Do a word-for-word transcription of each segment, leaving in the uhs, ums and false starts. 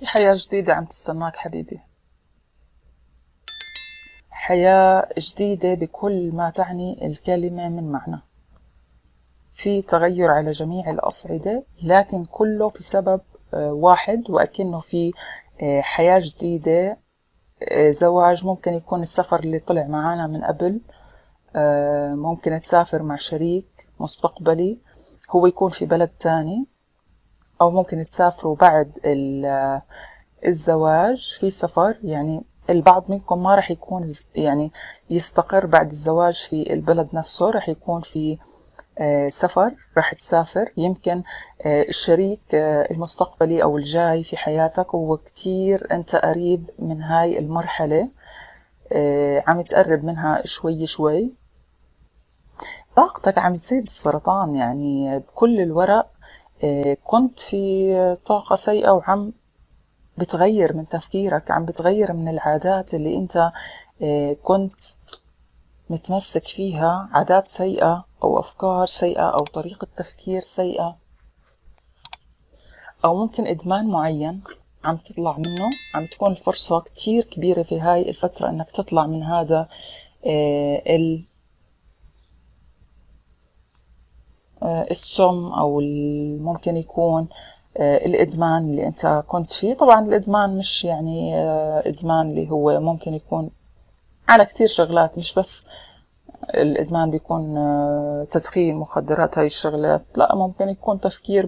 في حياة جديدة عم تستناك حبيبي، حياة جديدة بكل ما تعني الكلمة من معنى. في تغير على جميع الأصعدة، لكن كله في سبب واحد، وأكنه في حياة جديدة. زواج، ممكن يكون السفر اللي طلع معانا من قبل، ممكن تسافر مع شريك مستقبلي هو يكون في بلد تاني، أو ممكن تسافروا بعد الزواج في سفر. يعني البعض منكم ما رح يكون يعني يستقر بعد الزواج في البلد نفسه، رح يكون في سفر، رح تسافر. يمكن الشريك المستقبلي أو الجاي في حياتك هو كتير أنت قريب من هاي المرحلة، عم تقرب منها شوي شوي. طاقتك عم تزيد السرطان، يعني بكل الورق كنت في طاقة سيئة وعم بتغير من تفكيرك، عم بتغير من العادات اللي انت كنت متمسك فيها، عادات سيئة او افكار سيئة او طريقة تفكير سيئة، او ممكن ادمان معين عم تطلع منه. عم تكون الفرصة كتير كبيرة في هاي الفترة انك تطلع من هذا السم، او ممكن يكون الادمان اللي انت كنت فيه. طبعا الادمان مش يعني ادمان اللي هو ممكن يكون على كتير شغلات، مش بس الإدمان بيكون تدخين مخدرات هاي الشغلات، لا، ممكن يكون تفكير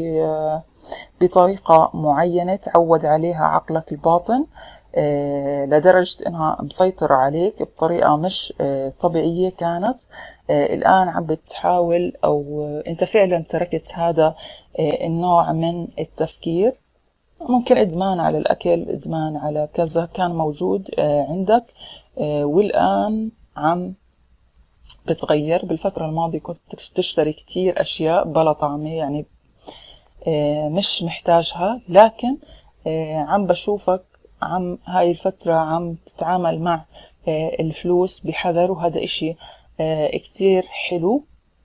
بطريقة معينة تعود عليها عقلك الباطن لدرجة إنها مسيطرة عليك بطريقة مش طبيعية كانت. الآن عم بتحاول، أو أنت فعلا تركت هذا النوع من التفكير. ممكن إدمان على الأكل، إدمان على كذا كان موجود عندك والآن عم بتغير. بالفترة الماضية كنت تشتري كتير أشياء بلا طعمة، يعني مش محتاجها، لكن عم بشوفك عم هاي الفترة عم تتعامل مع الفلوس بحذر، وهذا إشي كتير حلو.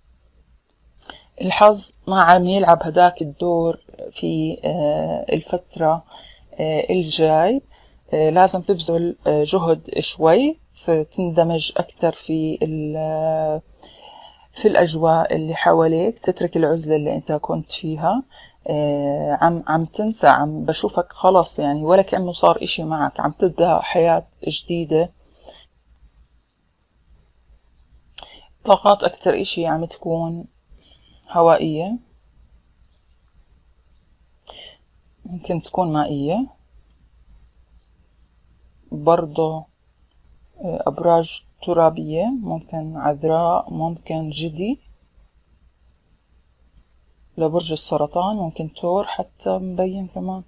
الحظ ما عم يلعب هداك الدور في الفترة الجاي. لازم تبذل جهد شوي تندمج أكتر في في الأجواء اللي حواليك، تترك العزلة اللي أنت كنت فيها. عم عم تنسى، عم بشوفك خلص يعني ولا كأنه صار إشي معك، عم تبدأ حياة جديدة. طاقات أكتر إشي عم تكون هوائية، ممكن تكون مائية برضو، أبراج ترابية، ممكن عذراء، ممكن جدي لبرج السرطان، ممكن تور حتى مبين كمان.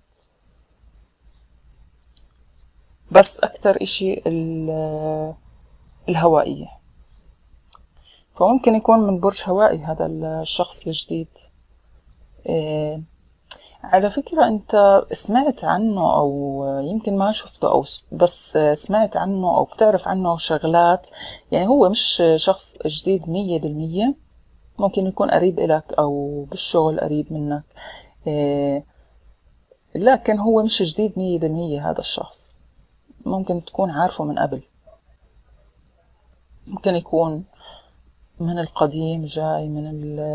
بس أكتر إشي الهوائية، فممكن يكون من برج هوائي هذا الشخص الجديد. إيه على فكرة أنت سمعت عنه أو يمكن ما شفته، أو بس سمعت عنه أو بتعرف عنه شغلات. يعني هو مش شخص جديد مية بالمية، ممكن يكون قريب إلك أو بالشغل قريب منك، إيه لكن هو مش جديد مية بالمية. هذا الشخص ممكن تكون عارفه من قبل، ممكن يكون من القديم، جاي من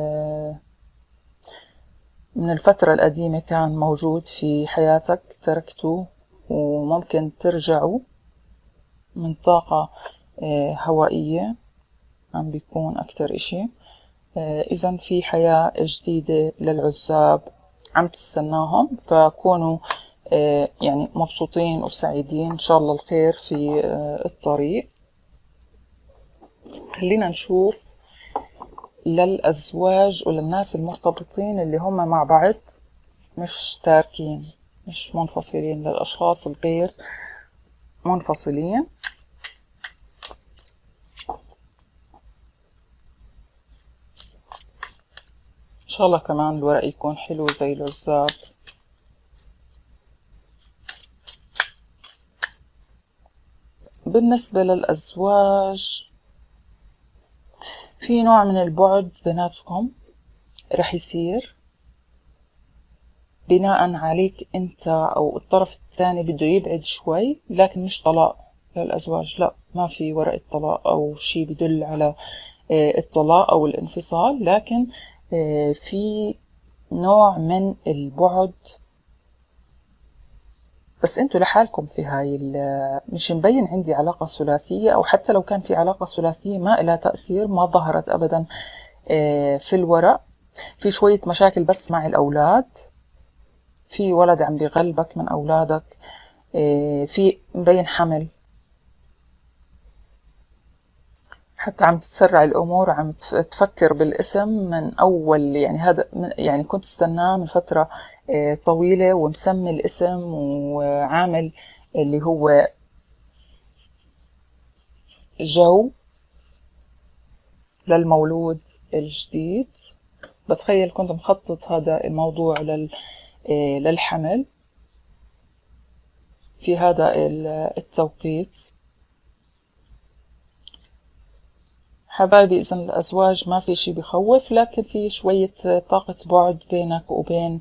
من الفترة القديمة، كان موجود في حياتك تركته، وممكن ترجعوا من طاقة هوائية عم بيكون أكتر إشي. إذن في حياة جديدة للعزاب عم تستناهم، فكونوا يعني مبسوطين وسعيدين، إن شاء الله الخير في الطريق. خلينا نشوف للأزواج وللناس المرتبطين اللي هم مع بعض، مش تاركين، مش منفصلين، للأشخاص الغير منفصلين. إن شاء الله كمان الورق يكون حلو زي العزاب. بالنسبة للأزواج، في نوع من البعد بيناتكم رح يصير، بناء عليك انت او الطرف الثاني بده يبعد شوي، لكن مش طلاق للأزواج، لا، ما في ورقة طلاق او شيء بدل على الطلاق او الانفصال، لكن في نوع من البعد. بس انتوا لحالكم في هاي، مش مبين عندي علاقة ثلاثية، او حتى لو كان في علاقة ثلاثية ما إلها تأثير، ما ظهرت ابدا في الورق. في شوية مشاكل بس مع الأولاد، في ولد عم بيغلبك من أولادك، في مبين حمل، حتى عم تتسرع الأمور، عم تفكر بالاسم من أول، يعني هذا يعني كنت استناه من فترة طويلة، ومسمي الاسم وعامل اللي هو جو للمولود الجديد. بتخيل كنت مخطط هذا الموضوع للحمل في هذا التوقيت. حبايبي، إذن الأزواج ما في شي بخوف، لكن في شوية طاقة بعد بينك وبين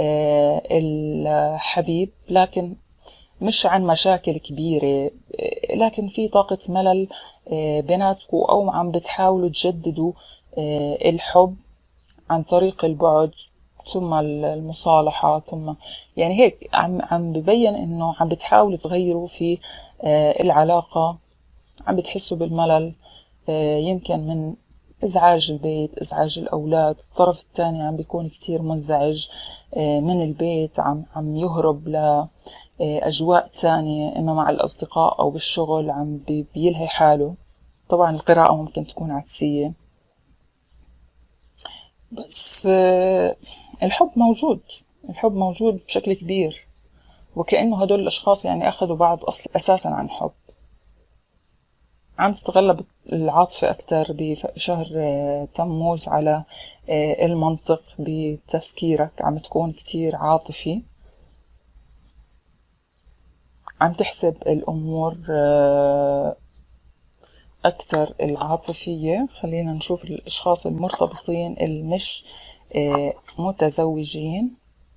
الحبيب، لكن مش عن مشاكل كبيرة، لكن في طاقة ملل بيناتكم، أو عم بتحاولوا تجددوا الحب عن طريق البعد ثم المصالحة، ثم يعني هيك عم عم ببين إنه عم بتحاولوا تغيروا في العلاقة، عم بتحسوا بالملل، يمكن من إزعاج البيت، إزعاج الأولاد، الطرف الثاني عم بيكون كتير منزعج من البيت، عم عم يهرب لأجواء تانية، إما مع الأصدقاء أو بالشغل عم بيلهي حاله. طبعا القراءة ممكن تكون عكسية، بس الحب موجود، الحب موجود بشكل كبير، وكأنه هدول الأشخاص يعني أخذوا بعض أساسا عن حب. عم تتغلب العاطفة أكتر بشهر تموز على المنطق بتفكيرك، عم تكون كتير عاطفي، عم تحسب الأمور أكتر العاطفية. خلينا نشوف الأشخاص المرتبطين المش متزوجين.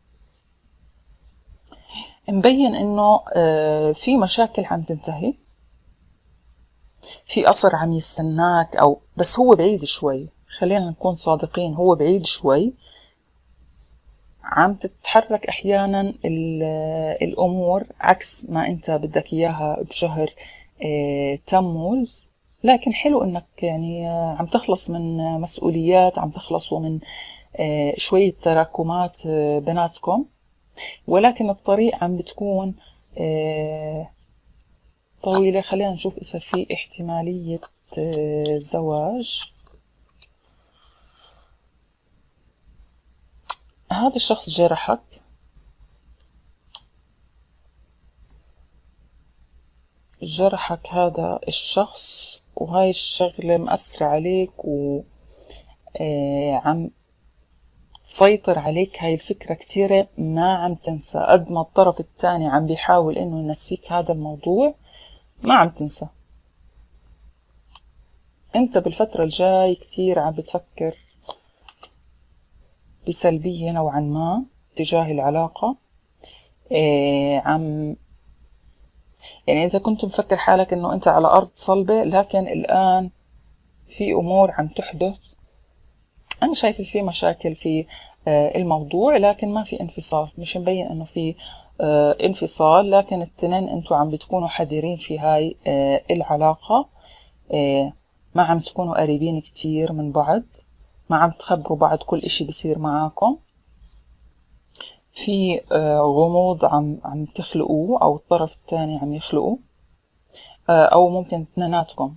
مبين إنه في مشاكل عم تنتهي، في قصر عم يستناك، أو بس هو بعيد شوي، خلينا نكون صادقين، هو بعيد شوي، عم تتحرك أحيانا الأمور عكس ما أنت بدك إياها بشهر تموز. لكن حلو إنك يعني عم تخلص من مسؤوليات، عم تخلصوا من شوية تراكمات بيناتكم، ولكن الطريق عم بتكون طويلة. خلينا نشوف إذا في احتمالية زواج. هذا الشخص جرحك، جرحك هذا الشخص، وهاي الشغلة مأثرة عليك وعم تسيطر عليك هاي الفكرة كتيرة، ما عم تنسى. قد ما الطرف الثاني عم بيحاول إنه ينسيك هذا الموضوع، ما عم تنسى. أنت بالفترة الجاي كتير عم بتفكر بسلبية نوعا ما تجاه العلاقة. إيه عم يعني إذا كنت مفكر حالك إنه أنت على أرض صلبة، لكن الآن في أمور عم تحدث. أنا شايفة في مشاكل في الموضوع، لكن ما في انفصال، مش مبين إنه في انفصال، لكن التنين أنتوا عم بتكونوا حذرين في هاي العلاقة، ما عم تكونوا قريبين كتير من بعض، ما عم تخبروا بعض كل إشي بصير معاكم، في غموض عم عم تخلقوه، أو الطرف الثاني عم يخلقه، أو ممكن اثنيناتكم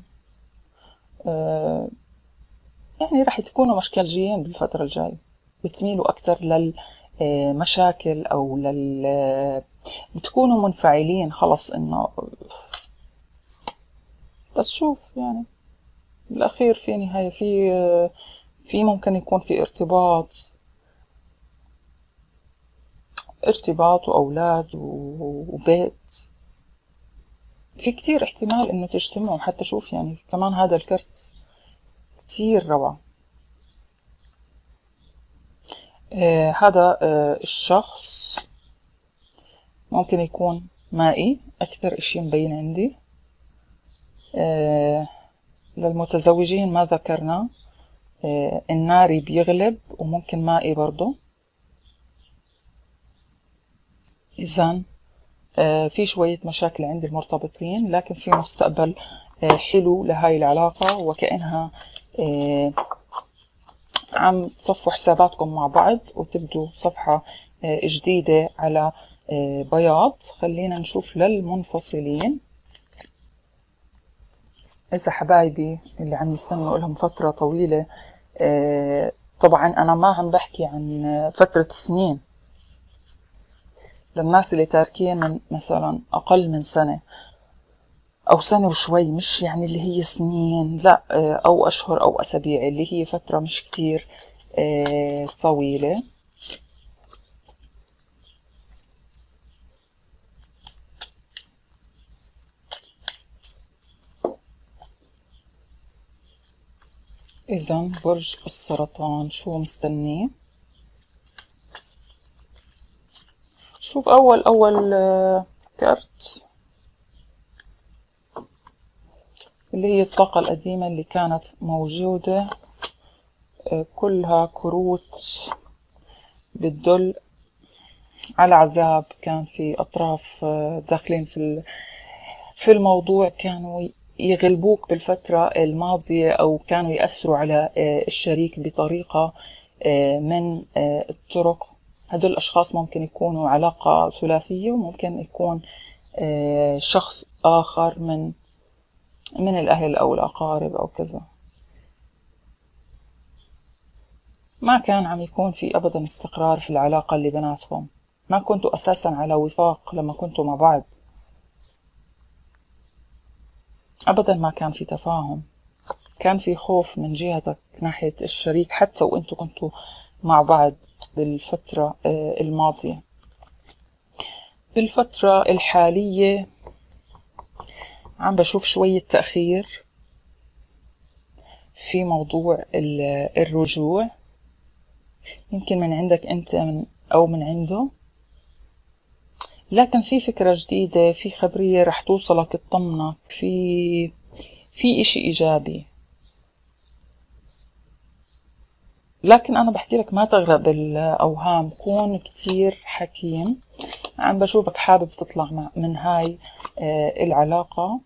يعني رح تكونوا مشكلجيين بالفترة الجاية، بتميلوا أكتر للمشاكل أو لل بتكونوا منفعلين خلص إنه. بس شوف يعني بالأخير في نهاية، في في ممكن يكون في ارتباط ارتباط وأولاد وبيت، في كتير احتمال إنه تجتمعوا. حتى شوف يعني كمان هذا الكرت كتير روعة. آه هذا آه الشخص ممكن يكون مائي أكثر إشي مبين عندي. آه للمتزوجين ما ذكرنا، آه الناري بيغلب وممكن مائي برضو. إذن آه في شوية مشاكل عند المرتبطين، لكن في مستقبل آه حلو لهاي العلاقة، وكأنها آه عم تصفوا حساباتكم مع بعض وتبدوا صفحة آه جديدة على آه بياض. خلينا نشوف للمنفصلين. إذا حبايبي اللي عم يستنوا لهم فترة طويلة، آه طبعا أنا ما عم بحكي عن فترة سنين، للناس اللي تاركين من مثلا أقل من سنة أو سنة وشوي، مش يعني اللي هي سنين، لا، أو أشهر أو أسابيع، اللي هي فترة مش كتير طويلة. إذن برج السرطان شو مستنيه؟ شوف أول أول كارت اللي هي الطاقة القديمة اللي كانت موجودة، كلها كروت بتدل على عذاب. كان في أطراف داخلين في في الموضوع، كانوا يغلبوك بالفترة الماضية، أو كانوا يأثروا على الشريك بطريقة من الطرق. هدول الأشخاص ممكن يكونوا علاقة ثلاثية، وممكن يكون شخص آخر من من الأهل أو الأقارب أو كذا. ما كان عم يكون في أبدا استقرار في العلاقة اللي بيناتهم، ما كنتوا أساسا على وفاق لما كنتوا مع بعض، أبدا ما كان في تفاهم. كان في خوف من جهتك ناحية الشريك حتى وإنتوا كنتوا مع بعض بالفترة الماضية. بالفترة الحالية عم بشوف شوية تأخير في موضوع الرجوع، يمكن من عندك أنت من أو من عنده، لكن في فكرة جديدة، في خبرية رح توصلك تطمنك، في في إشي إيجابي. لكن أنا بحكي لك ما تغرق بالأوهام، كون كتير حكيم. عم بشوفك حابب تطلع من هاي العلاقة،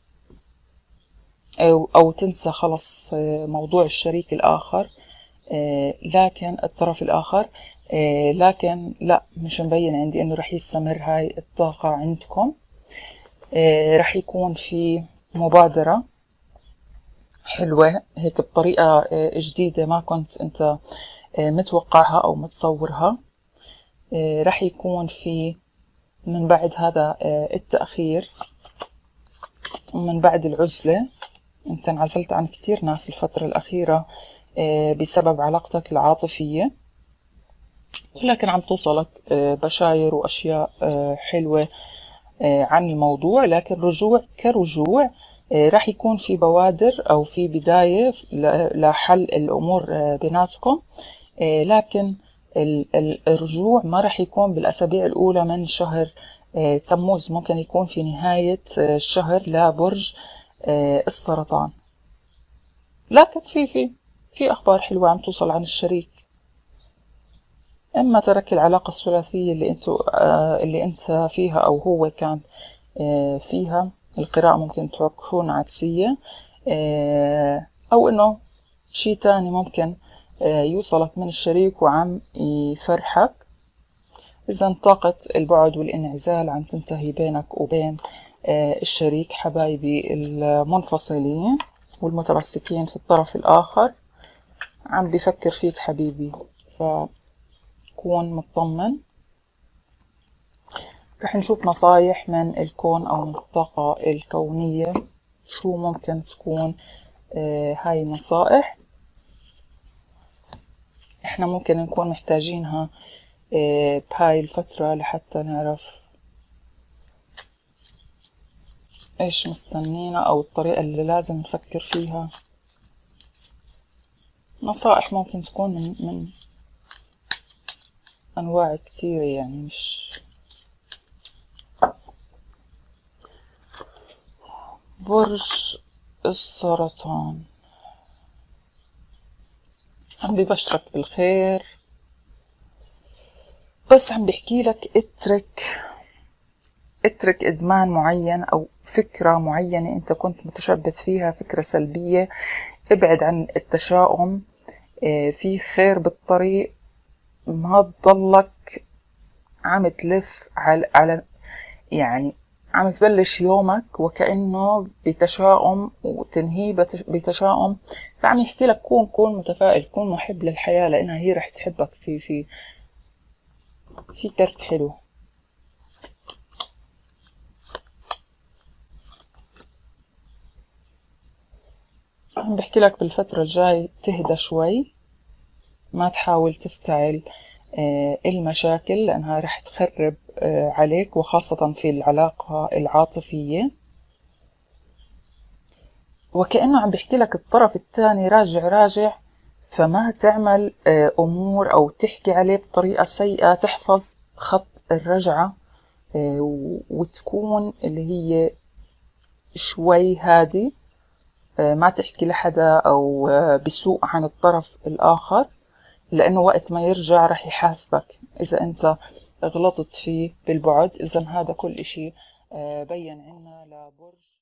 أو, أو تنسى خلص موضوع الشريك الآخر، لكن الطرف الآخر، لكن لا، مش مبين عندي إنه رح يستمر هاي الطاقة عندكم. رح يكون في مبادرة حلوة هيك بطريقة جديدة ما كنت أنت متوقعها أو متصورها. رح يكون في من بعد هذا التأخير ومن بعد العزلة، أنت انعزلت عن كتير ناس الفترة الأخيرة بسبب علاقتك العاطفية، ولكن عم توصلك بشاير وأشياء حلوة عن الموضوع. لكن رجوع كرجوع راح يكون في بوادر أو في بداية لحل الأمور بيناتكم، لكن الرجوع ما راح يكون بالأسابيع الأولى من شهر تموز، ممكن يكون في نهاية الشهر لبرج السرطان. لكن في في في أخبار حلوة عم توصل عن الشريك، إما ترك العلاقة الثلاثية اللي انتو اللي انت فيها أو هو كان فيها. القراءة ممكن تكون عكسية، أو إنه شي تاني ممكن يوصلك من الشريك وعم يفرحك. إذا طاقة البعد والانعزال عم تنتهي بينك وبين الشريك. حبايبي المنفصلين والمتمسكين في الطرف الآخر عم بيفكر فيك حبيبي، فكون مطمن. رح نشوف نصايح من الكون أو من الطاقة الكونية، شو ممكن تكون آه هاي النصائح. احنا ممكن نكون محتاجينها آه بهاي الفترة لحتى نعرف ايش مستنينا أو الطريقة اللي لازم نفكر فيها. نصائح ممكن تكون من, من أنواع كتيرة يعني مش برج السرطان عم ببشرك بالخير، بس عم بحكي لك اترك اترك إدمان معين أو فكرة معينة أنت كنت متشبث فيها، فكرة سلبية. ابعد عن التشاؤم. اه في خير بالطريق، ما تضلك عم تلف على, على يعني عم تبلش يومك وكأنه بتشاؤم وتنهيه بتشاؤم. فعم يحكي لك كون كون متفائل، كون محب للحياة، لأنها هي رح تحبك. في في في كرت حلو. عم بحكي لك بالفترة الجاي تهدى شوي، ما تحاول تفتعل المشاكل لأنها رح تخرب عليك، وخاصة في العلاقة العاطفية. وكأنه عم بحكي لك الطرف الثاني راجع راجع، فما تعمل أمور أو تحكي عليه بطريقة سيئة، تحفظ خط الرجعة وتكون اللي هي شوي هادي، ما تحكي لحدا أو بسوء عن الطرف الآخر، لأنه وقت ما يرجع رح يحاسبك إذا أنت غلطت فيه بالبعد. إذا هذا كل إشي بين عنا لبرج